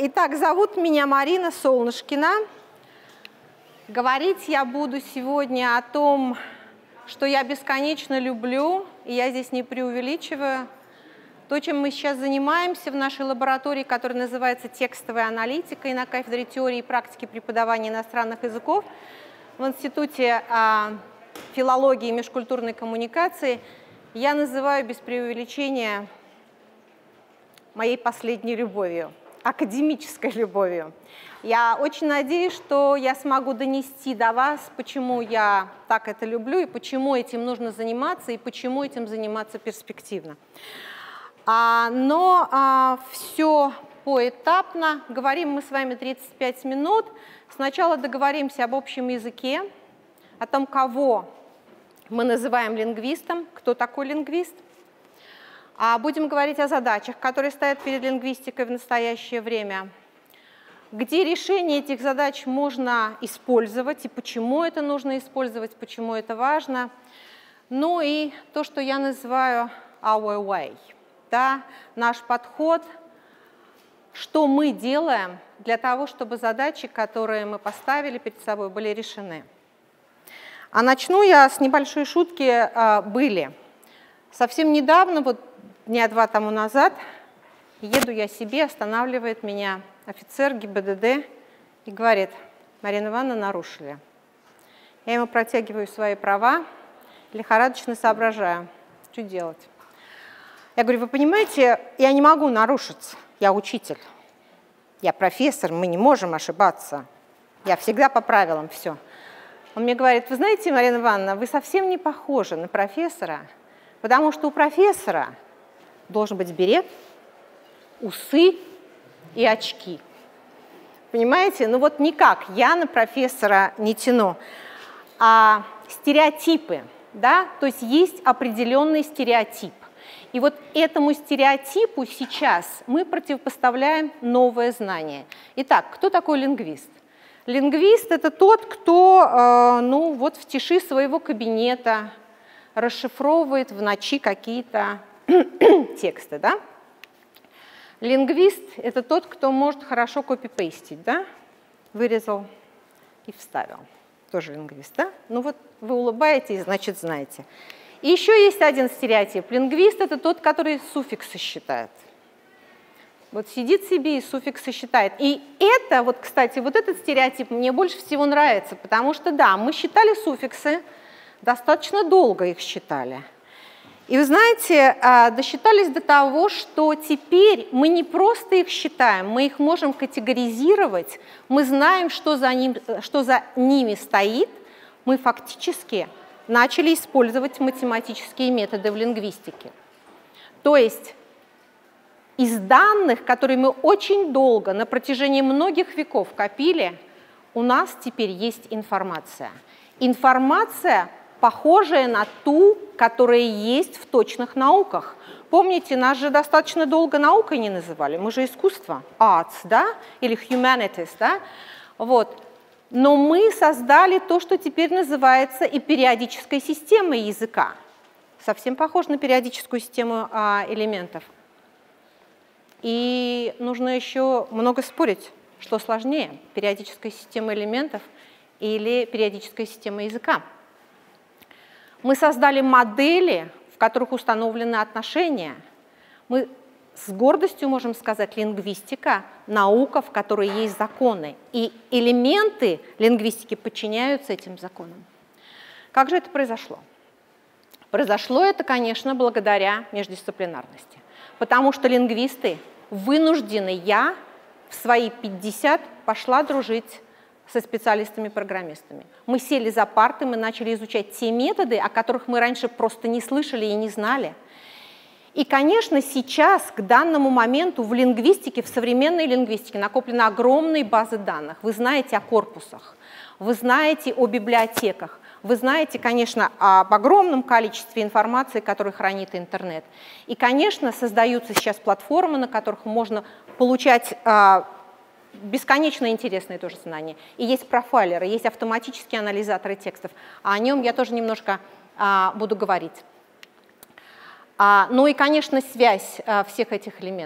Итак, зовут меня Марина Солнышкина. Говорить я буду сегодня о том, что я бесконечно люблю, и я здесь не преувеличиваю. То, чем мы сейчас занимаемся в нашей лаборатории, которая называется текстовая аналитика, и на кафедре теории и практики преподавания иностранных языков в Институте филологии и межкультурной коммуникации, я называю без преувеличения моей последней любовью, академической любовью. Я очень надеюсь, что я смогу донести до вас, почему я так это люблю, и почему этим нужно заниматься, и почему этим заниматься перспективно. Но все поэтапно. Говорим мы с вами 35 минут. Сначала договоримся об общем языке, о том, кого мы называем лингвистом, кто такой лингвист. Будем говорить о задачах, которые стоят перед лингвистикой в настоящее время, где решение этих задач можно использовать, и почему это нужно использовать, почему это важно. Ну и то, что я называю our way, да, наш подход, что мы делаем для того, чтобы задачи, которые мы поставили перед собой, были решены. А начну я с небольшой шутки были. Совсем недавно, вот дня два тому назад, еду я себе, останавливает меня офицер ГИБДД и говорит: Марина Ивановна, нарушили. Я ему протягиваю свои права, лихорадочно соображаю, что делать. Я говорю: вы понимаете, я не могу нарушиться, я учитель, я профессор, мы не можем ошибаться, я всегда по правилам, все. Он мне говорит: вы знаете, Марина Ивановна, вы совсем не похожи на профессора, потому что у профессора должен быть берет, усы и очки. Понимаете? Ну вот никак я на профессора не тяну. А стереотипы, да, то есть есть определенный стереотип. И вот этому стереотипу сейчас мы противопоставляем новое знание. Итак, кто такой лингвист? Лингвист – это тот, кто ну, вот в тиши своего кабинета расшифровывает в ночи какие-то тексты, да? Лингвист – это тот, кто может хорошо копипейстить, да? Вырезал и вставил. Тоже лингвист, да? Ну вот вы улыбаетесь, значит, знаете. И еще есть один стереотип. Лингвист – это тот, который суффиксы считает. Вот сидит себе и суффиксы считает. И это, вот, кстати, вот этот стереотип мне больше всего нравится, потому что, да, мы считали суффиксы, достаточно долго их считали. И вы знаете, досчитались до того, что теперь мы не просто их считаем, мы их можем категоризировать, мы знаем, что за ними стоит, мы фактически начали использовать математические методы в лингвистике. То есть из данных, которые мы очень долго, на протяжении многих веков копили, у нас теперь есть информация. Информация, похожая на ту, которая есть в точных науках. Помните, нас же достаточно долго наукой не называли, мы же искусство, arts, да, или humanities, да, вот. Но мы создали то, что теперь называется и периодической системой языка. Совсем похож на периодическую систему элементов. И нужно еще много спорить, что сложнее, периодическая система элементов или периодическая система языка. Мы создали модели, в которых установлены отношения. Мы с гордостью можем сказать, лингвистика – наука, в которой есть законы. И элементы лингвистики подчиняются этим законам. Как же это произошло? Произошло это, конечно, благодаря междисциплинарности. Потому что лингвисты вынуждены, я в свои 50 пошла дружить со специалистами-программистами. Мы сели за парты, мы начали изучать те методы, о которых мы раньше просто не слышали и не знали. И, конечно, сейчас, к данному моменту, в лингвистике, в современной лингвистике накоплены огромные базы данных. Вы знаете о корпусах, вы знаете о библиотеках, вы знаете, конечно, об огромном количестве информации, которую хранит интернет. И, конечно, создаются сейчас платформы, на которых можно получать бесконечно интересные тоже знания. И есть профайлеры, есть автоматические анализаторы текстов. А о нем я тоже немножко буду говорить. Ну и, конечно, связь всех этих элементов.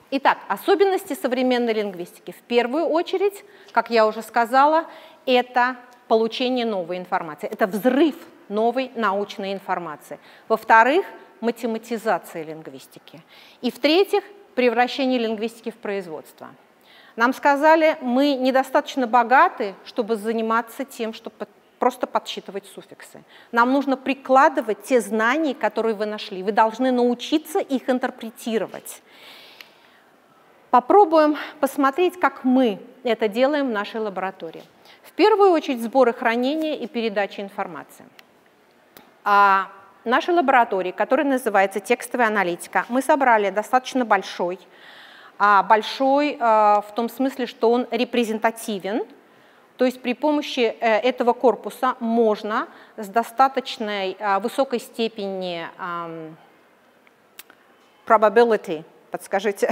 Итак, особенности современной лингвистики. В первую очередь, как я уже сказала, это получение новой информации, это взрыв новой научной информации. Во-вторых, математизация лингвистики. И в-третьих, превращение лингвистики в производство. Нам сказали, мы недостаточно богаты, чтобы заниматься тем, чтобы просто подсчитывать суффиксы. Нам нужно прикладывать те знания, которые вы нашли. Вы должны научиться их интерпретировать. Попробуем посмотреть, как мы это делаем в нашей лаборатории. В первую очередь сбор и хранение и передача информации. В нашей лаборатории, которая называется текстовая аналитика, мы собрали достаточно большой в том смысле, что он репрезентативен, то есть при помощи этого корпуса можно с достаточной высокой степени probability, подскажите,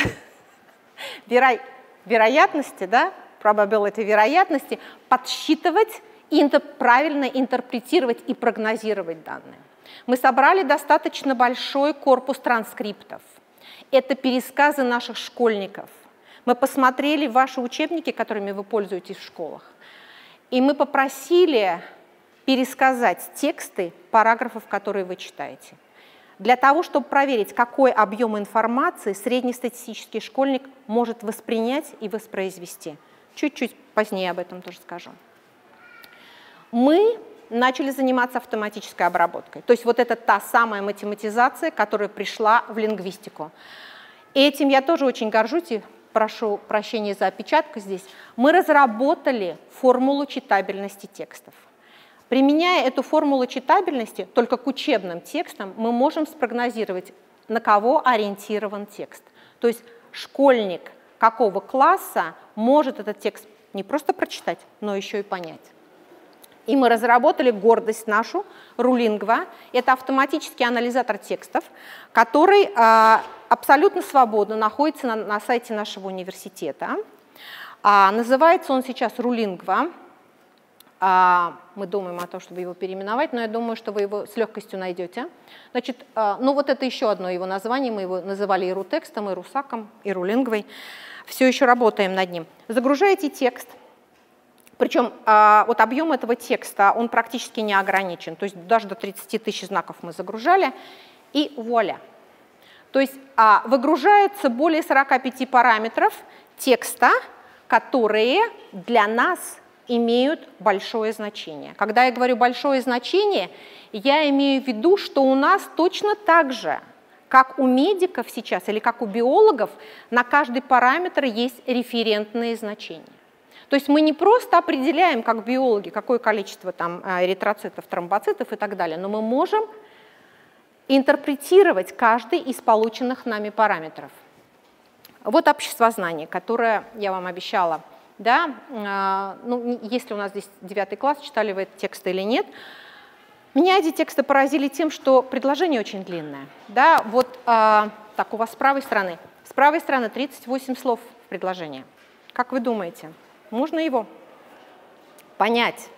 вероятности, да, probability вероятности, подсчитывать и правильно интерпретировать и прогнозировать данные. Мы собрали достаточно большой корпус транскриптов. Это пересказы наших школьников. Мы посмотрели ваши учебники, которыми вы пользуетесь в школах, и мы попросили пересказать тексты параграфов, которые вы читаете, для того, чтобы проверить, какой объем информации среднестатистический школьник может воспринять и воспроизвести. Чуть-чуть позднее об этом тоже скажу. Мы начали заниматься автоматической обработкой. То есть вот это та самая математизация, которая пришла в лингвистику. И этим я тоже очень горжусь, и прошу прощения за опечатку здесь. Мы разработали формулу читабельности текстов. Применяя эту формулу читабельности только к учебным текстам, мы можем спрогнозировать, на кого ориентирован текст. То есть школьник какого класса может этот текст не просто прочитать, но еще и понять. И мы разработали гордость нашу, Rulingva. Это автоматический анализатор текстов, который абсолютно свободно находится на сайте нашего университета. Называется он сейчас Rulingva. Мы думаем о том, чтобы его переименовать, но я думаю, что вы его с легкостью найдете. Значит, ну вот это еще одно его название. Мы его называли и рутекстом, и русаком, и Rulingvой. Все еще работаем над ним. Загружаете текст. Причем вот объем этого текста, он практически не ограничен. То есть даже до 30 тысяч знаков мы загружали, и вуаля. То есть выгружается более 45 параметров текста, которые для нас имеют большое значение. Когда я говорю большое значение, я имею в виду, что у нас точно так же, как у медиков сейчас или как у биологов, на каждый параметр есть референтные значения. То есть мы не просто определяем, как биологи, какое количество там эритроцитов, тромбоцитов и так далее, но мы можем интерпретировать каждый из полученных нами параметров. Вот обществознание, которое я вам обещала. Да? Ну, если у нас здесь 9 класс, читали вы эти тексты или нет. Меня эти тексты поразили тем, что предложение очень длинное. Да? Вот так, у вас с правой стороны. С правой стороны 38 слов в предложении. Как вы думаете? Можно его понять?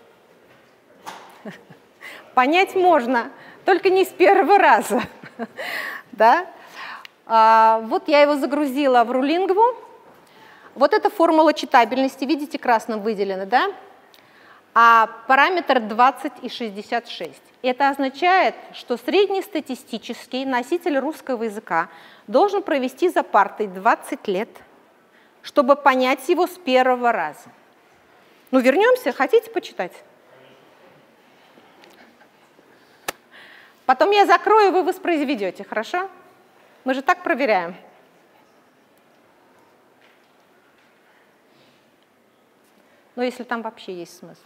Понять можно, только не с первого раза. Да? Вот я его загрузила в Rulingva. Вот эта формула читабельности, видите, красным выделена, да? А параметр 20 и 66. Это означает, что среднестатистический носитель русского языка должен провести за партой 20 лет, чтобы понять его с первого раза. Ну, вернемся, хотите почитать? Потом я закрою, вы воспроизведете, хорошо? Мы же так проверяем. Но если там вообще есть смысл.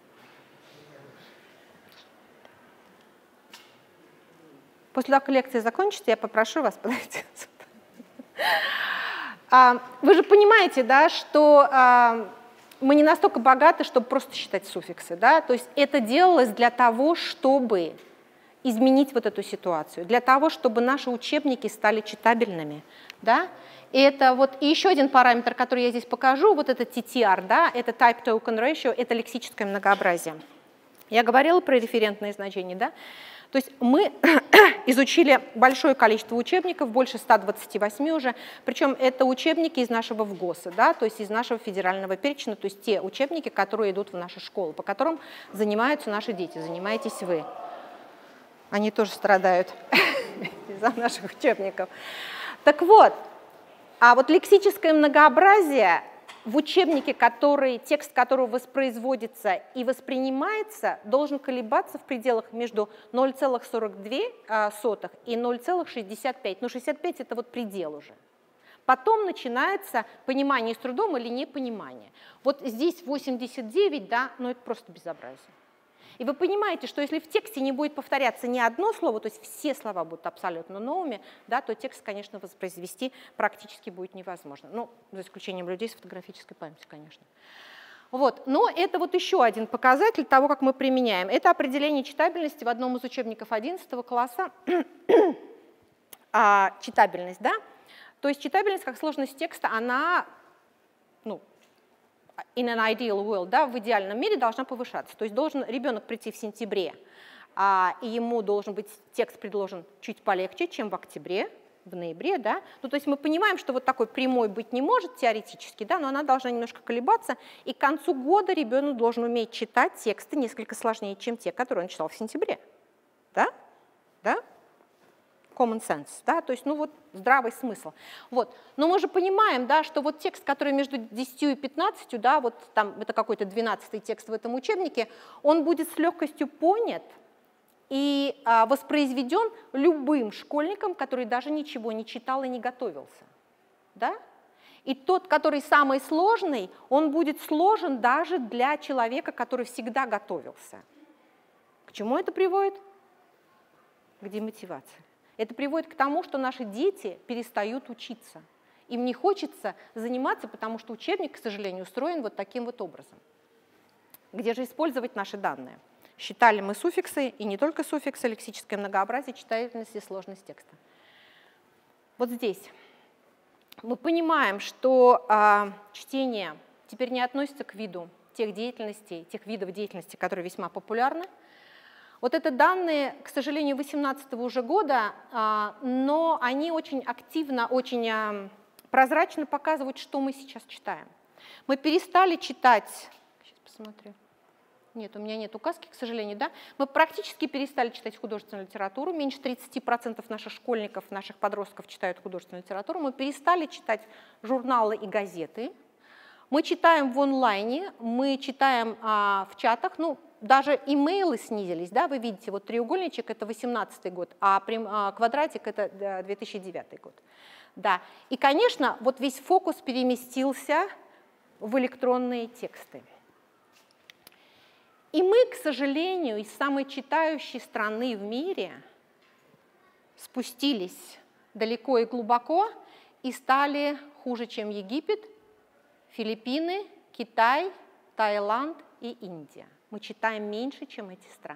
После того, как лекция закончится, я попрошу вас подойти сюда. Вы же понимаете, да, что мы не настолько богаты, чтобы просто считать суффиксы. Да? То есть это делалось для того, чтобы изменить вот эту ситуацию, для того, чтобы наши учебники стали читабельными. Да? И это вот и еще один параметр, который я здесь покажу, вот это TTR, да, это Type Token Ratio, это лексическое многообразие. Я говорила про референтные значения, да? То есть мы изучили большое количество учебников, больше 128 уже, причем это учебники из нашего ВГОСа, да, то есть из нашего федерального перечня, то есть те учебники, которые идут в нашу школу, по которым занимаются наши дети, занимаетесь вы. Они тоже страдают из-за наших учебников. Так вот, а вот лексическое многообразие в учебнике, текст которого воспроизводится и воспринимается, должен колебаться в пределах между 0,42 и 0,65. Ну, 65 – это вот предел уже. Потом начинается понимание с трудом или непонимание. Вот здесь 89, да, но это просто безобразие. И вы понимаете, что если в тексте не будет повторяться ни одно слово, то есть все слова будут абсолютно новыми, да, то текст, конечно, воспроизвести практически будет невозможно. Ну, за исключением людей с фотографической памятью, конечно. Вот. Но это вот еще один показатель того, как мы применяем. Это определение читабельности в одном из учебников 11 класса. Читабельность, да? То есть читабельность как сложность текста, она, ну, in an ideal world, да, в идеальном мире должна повышаться. То есть должен ребенок прийти в сентябре, и ему должен быть текст предложен чуть полегче, чем в октябре, в ноябре, да. Ну, то есть мы понимаем, что вот такой прямой быть не может теоретически, да, но она должна немножко колебаться, и к концу года ребенок должен уметь читать тексты несколько сложнее, чем те, которые он читал в сентябре, да, да. Common sense, да, то есть, ну вот, здравый смысл. Вот. Но мы же понимаем, да, что вот текст, который между 10 и 15, да, вот там это какой-то 12-й текст в этом учебнике, он будет с легкостью понят и воспроизведен любым школьником, который даже ничего не читал и не готовился. Да? И тот, который самый сложный, он будет сложен даже для человека, который всегда готовился. К чему это приводит? К демотивации. Это приводит к тому, что наши дети перестают учиться. Им не хочется заниматься, потому что учебник, к сожалению, устроен вот таким вот образом. Где же использовать наши данные? Считали мы суффиксы, и не только суффиксы, лексическое многообразие, читабельность и сложность текста. Вот здесь мы понимаем, что чтение теперь не относится к виду тех видов деятельности, которые весьма популярны. Вот это данные, к сожалению, 2018 уже года, но они очень активно, очень прозрачно показывают, что мы сейчас читаем. Мы перестали читать, сейчас посмотрю, нет, у меня нет указки, к сожалению, да, мы практически перестали читать художественную литературу, меньше 30% наших школьников, наших подростков читают художественную литературу, мы перестали читать журналы и газеты, мы читаем в онлайне, мы читаем в чатах, ну, даже имейлы снизились, да, вы видите, вот треугольничек – это 2018 год, а квадратик – это 2009 год. Да. И, конечно, вот весь фокус переместился в электронные тексты. И мы, к сожалению, из самой читающей страны в мире спустились далеко и глубоко и стали хуже, чем Египет, Филиппины, Китай, Таиланд и Индия. Мы читаем меньше, чем эти страны.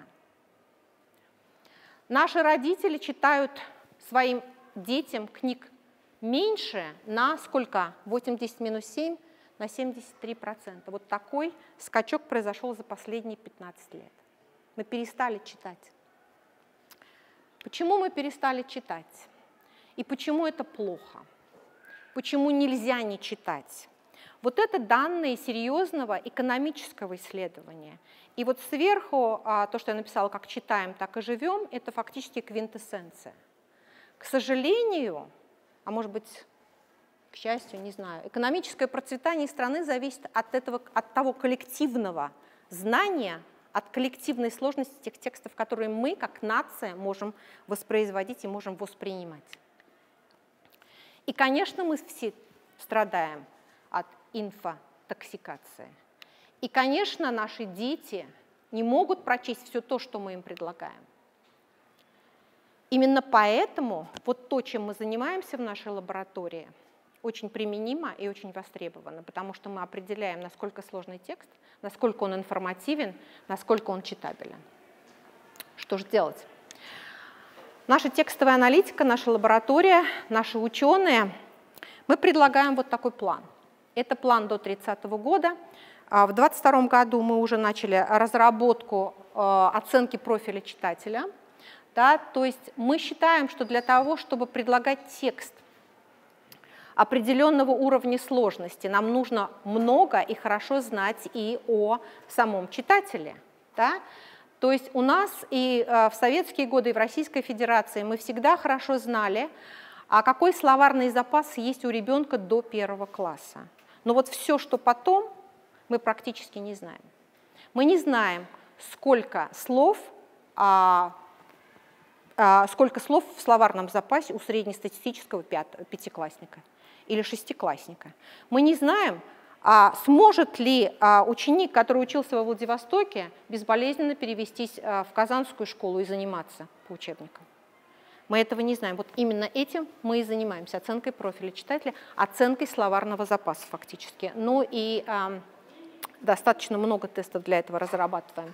Наши родители читают своим детям книг меньше на сколько? 80 минус 7 на 73%. Вот такой скачок произошел за последние 15 лет. Мы перестали читать. Почему мы перестали читать? И почему это плохо? Почему нельзя не читать? Вот это данные серьезного экономического исследования. И вот сверху то, что я написала, как читаем, так и живем, это фактически квинтэссенция. К сожалению, а может быть, к счастью, не знаю, экономическое процветание страны зависит от того коллективного знания, от коллективной сложности тех текстов, которые мы, как нация, можем воспроизводить и можем воспринимать. И, конечно, мы все страдаем от инфотоксикации. И, конечно, наши дети не могут прочесть все то, что мы им предлагаем. Именно поэтому вот то, чем мы занимаемся в нашей лаборатории, очень применимо и очень востребовано, потому что мы определяем, насколько сложный текст, насколько он информативен, насколько он читабелен. Что же делать? Наша текстовая аналитика, наша лаборатория, наши ученые, мы предлагаем вот такой план. Это план до 30 года. В 2022 году мы уже начали разработку оценки профиля читателя. Да? То есть мы считаем, что для того, чтобы предлагать текст определенного уровня сложности, нам нужно много и хорошо знать и о самом читателе. Да? То есть у нас и в советские годы, и в Российской Федерации мы всегда хорошо знали, а какой словарный запас есть у ребенка до 1 класса. Но вот все, что потом, мы практически не знаем. Мы не знаем, сколько слов в словарном запасе у среднестатистического пятиклассника или шестиклассника. Мы не знаем, сможет ли ученик, который учился во Владивостоке, безболезненно перевестись в Казанскую школу и заниматься по учебникам. Мы этого не знаем. Вот именно этим мы и занимаемся, оценкой профиля читателя, оценкой словарного запаса фактически. Ну и достаточно много тестов для этого разрабатываем.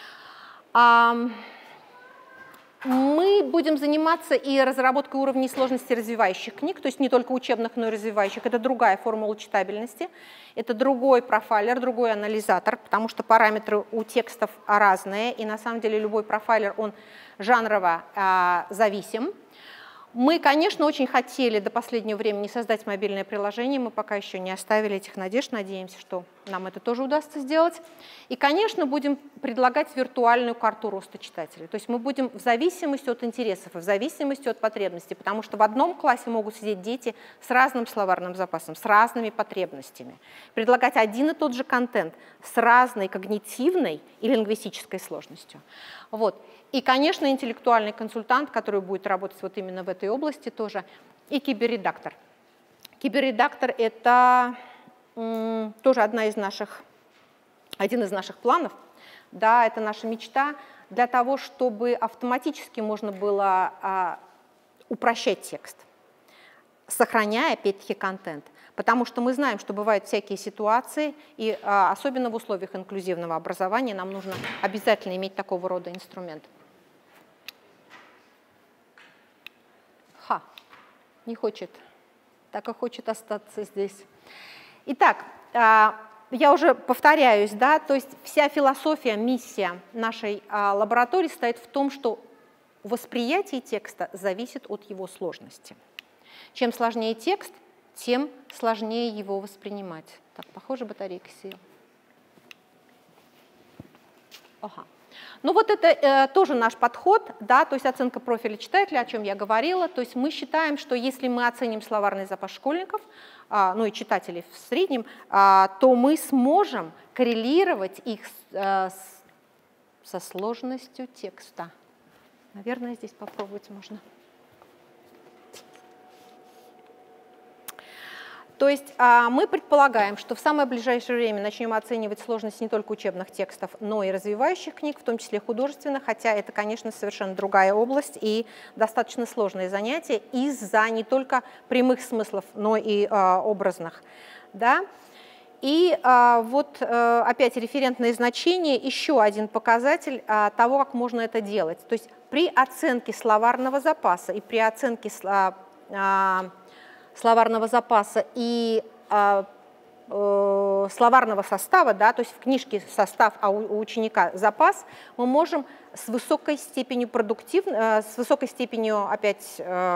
Мы будем заниматься и разработкой уровней сложности развивающих книг, то есть не только учебных, но и развивающих. Это другая формула читабельности, это другой профайлер, другой анализатор, потому что параметры у текстов разные, и на самом деле любой профайлер, он жанрово зависим. Мы, конечно, очень хотели до последнего времени создать мобильное приложение, мы пока еще не оставили этих надежд, надеемся, что нам это тоже удастся сделать. И, конечно, будем предлагать виртуальную карту роста читателей. То есть мы будем в зависимости от интересов, в зависимости от потребностей, потому что в одном классе могут сидеть дети с разным словарным запасом, с разными потребностями. Предлагать один и тот же контент с разной когнитивной и лингвистической сложностью. Вот. И, конечно, интеллектуальный консультант, который будет работать вот именно в этой области тоже, и киберредактор. Киберредактор – это тоже один из наших планов, да, это наша мечта для того, чтобы автоматически можно было упрощать текст, сохраняя, опять-таки, контент. Потому что мы знаем, что бывают всякие ситуации, и особенно в условиях инклюзивного образования нам нужно обязательно иметь такого рода инструмент. Не хочет, так и хочет остаться здесь. Итак, я уже повторяюсь, да, то есть вся философия, миссия нашей лаборатории состоит в том, что восприятие текста зависит от его сложности. Чем сложнее текст, тем сложнее его воспринимать. Так, похоже, батарейка села. Ага. Ну вот это тоже наш подход, да, то есть оценка профиля читателя, о чем я говорила. То есть мы считаем, что если мы оценим словарный запас школьников, ну и читателей в среднем, то мы сможем коррелировать их со сложностью текста. Наверное, здесь попробовать можно. То есть мы предполагаем, что в самое ближайшее время начнем оценивать сложность не только учебных текстов, но и развивающих книг, в том числе художественных, хотя это, конечно, совершенно другая область и достаточно сложные занятия из-за не только прямых смыслов, но и образных. Да? И вот опять референтные значения, еще один показатель того, как можно это делать. То есть при оценке словарного запаса и при оценке словарного запаса и словарного состава, да, то есть в книжке состав, а у ученика запас, мы можем с высокой степенью с высокой степенью опять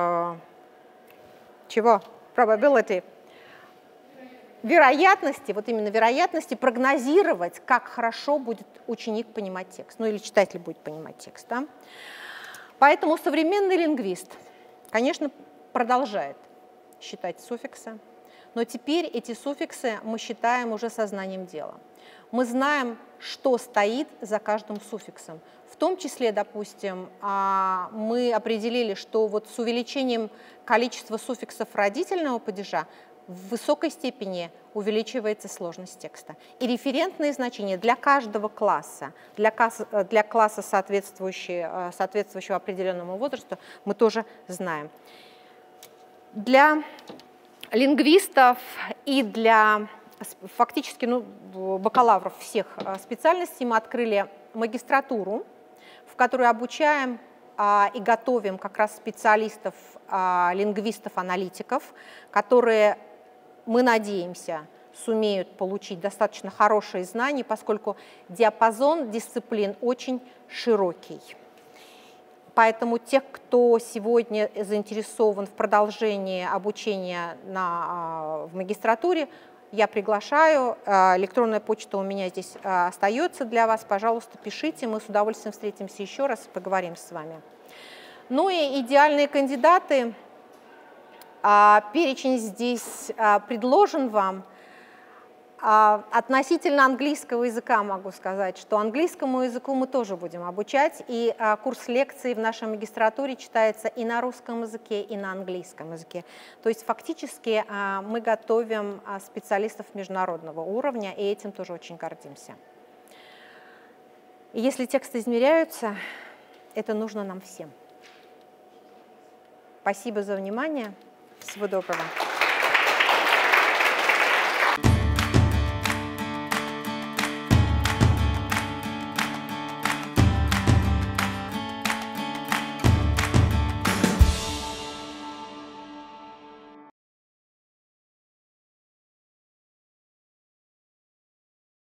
probability, вероятности, вот именно вероятности прогнозировать, как хорошо будет ученик понимать текст, ну или читатель будет понимать текст. Да? Поэтому современный лингвист, конечно, продолжает считать суффиксы, но теперь эти суффиксы мы считаем уже сознанием дела. Мы знаем, что стоит за каждым суффиксом. В том числе, допустим, мы определили, что вот с увеличением количества суффиксов родительного падежа в высокой степени увеличивается сложность текста. И референтные значения для каждого класса, для класса, соответствующего определенному возрасту, мы тоже знаем. Для лингвистов и для фактически бакалавров всех специальностей мы открыли магистратуру, в которой обучаем и готовим как раз специалистов, лингвистов, аналитиков, которые, мы надеемся, сумеют получить достаточно хорошие знания, поскольку диапазон дисциплин очень широкий. Поэтому тех, кто сегодня заинтересован в продолжении обучения в магистратуре, я приглашаю. Электронная почта у меня здесь остается для вас. Пожалуйста, пишите, мы с удовольствием встретимся еще раз и поговорим с вами. Ну и идеальные кандидаты. Перечень здесь предложен вам. Относительно английского языка могу сказать, что английскому языку мы тоже будем обучать, и курс лекций в нашей магистратуре читается и на русском языке, и на английском языке. То есть фактически мы готовим специалистов международного уровня, и этим тоже очень гордимся. И если тексты измеряются, это нужно нам всем. Спасибо за внимание. Всего доброго.